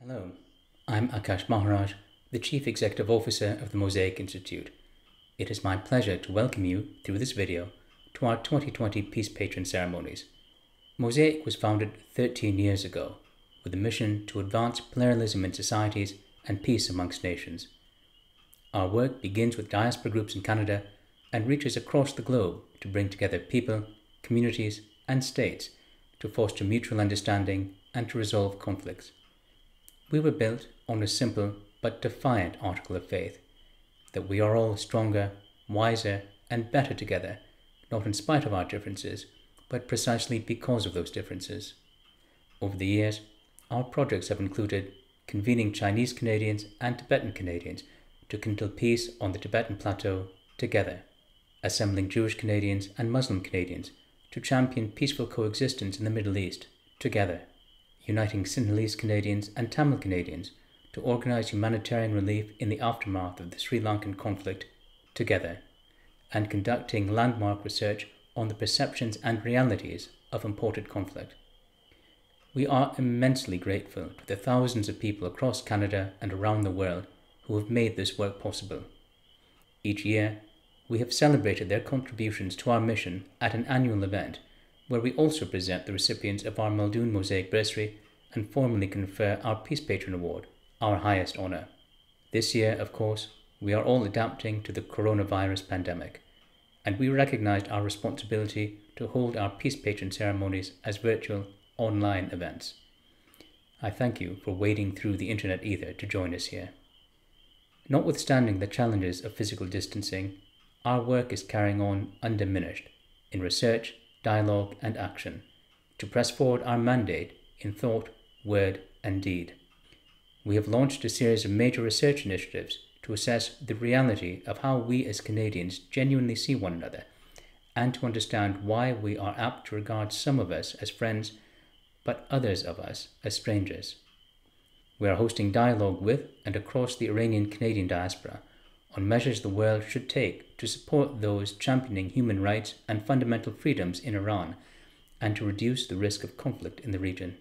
Hello, I'm Akaash Maharaj, the Chief Executive Officer of the Mosaic Institute. It is my pleasure to welcome you through this video to our 2020 Peace Patron Ceremonies. Mosaic was founded 13 years ago with a mission to advance pluralism in societies and peace amongst nations. Our work begins with diaspora groups in Canada and reaches across the globe to bring together people, communities, and states to foster mutual understanding and to resolve conflicts. We were built on a simple but defiant article of faith, that we are all stronger, wiser, and better together, not in spite of our differences, but precisely because of those differences. Over the years, our projects have included convening Chinese Canadians and Tibetan Canadians to kindle peace on the Tibetan Plateau together, assembling Jewish Canadians and Muslim Canadians to champion peaceful coexistence in the Middle East together, uniting Sinhalese Canadians and Tamil Canadians to organise humanitarian relief in the aftermath of the Sri Lankan conflict together, and conducting landmark research on the perceptions and realities of imported conflict. We are immensely grateful to the thousands of people across Canada and around the world who have made this work possible. Each year, we have celebrated their contributions to our mission at an annual event where we also present the recipients of our Muldoon Mosaic Bursary and formally confer our Peace Patron Award, our highest honour. This year, of course, we are all adapting to the coronavirus pandemic, and we recognised our responsibility to hold our Peace Patron ceremonies as virtual, online events. I thank you for wading through the internet ether to join us here. Notwithstanding the challenges of physical distancing, our work is carrying on undiminished in research, dialogue, and action to press forward our mandate in thought, word, and deed. We have launched a series of major research initiatives to assess the reality of how we as Canadians genuinely see one another, and to understand why we are apt to regard some of us as friends, but others of us as strangers. We are hosting dialogue with and across the Iranian Canadian diaspora on measures the world should take to support those championing human rights and fundamental freedoms in Iran, and to reduce the risk of conflict in the region.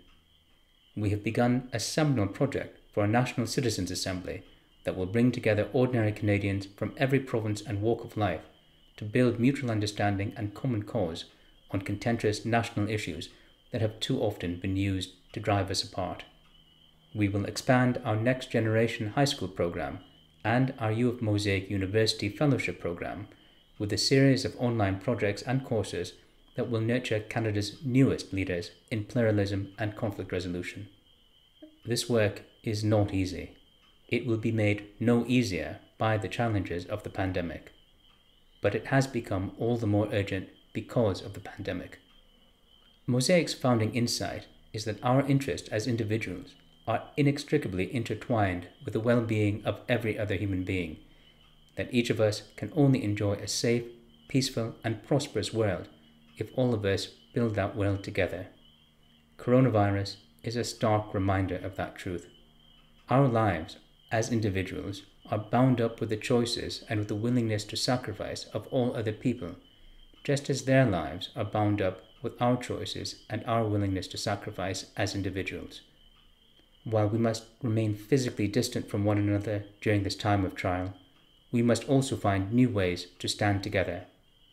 We have begun a seminal project for a National Citizens' Assembly that will bring together ordinary Canadians from every province and walk of life to build mutual understanding and common cause on contentious national issues that have too often been used to drive us apart. We will expand our Next Generation High School program and our U of Mosaic University Fellowship program with a series of online projects and courses that will nurture Canada's newest leaders in pluralism and conflict resolution. This work is not easy. It will be made no easier by the challenges of the pandemic, but it has become all the more urgent because of the pandemic. Mosaic's founding insight is that our interests as individuals are inextricably intertwined with the well-being of every other human being, that each of us can only enjoy a safe, peaceful, and prosperous world if all of us build that world together. Coronavirus is a stark reminder of that truth. Our lives as individuals are bound up with the choices and with the willingness to sacrifice of all other people, just as their lives are bound up with our choices and our willingness to sacrifice as individuals. While we must remain physically distant from one another during this time of trial, we must also find new ways to stand together.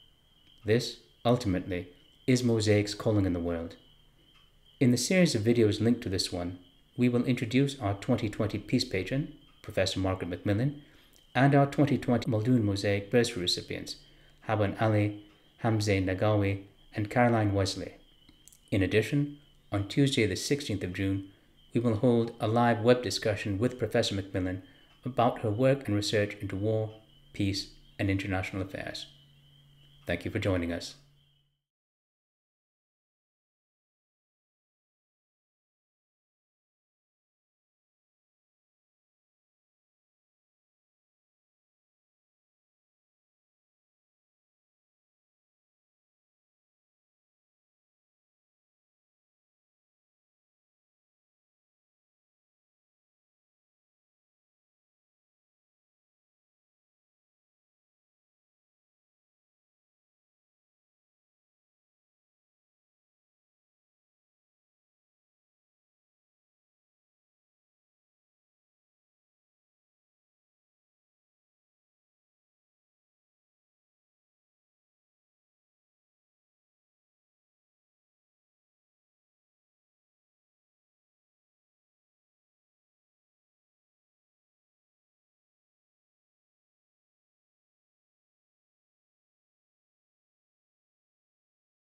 This, ultimately, is Mosaic's calling in the world. In the series of videos linked to this one, we will introduce our 2020 Peace Patron, Professor Margaret MacMillan, and our 2020 Muldoon Mosaic Bursary recipients, Haban Ali, Hamze Nagawi, and Caroline Wesley. In addition, on Tuesday the 16th of June, we will hold a live web discussion with Professor MacMillan about her work and research into war, peace, and international affairs. Thank you for joining us.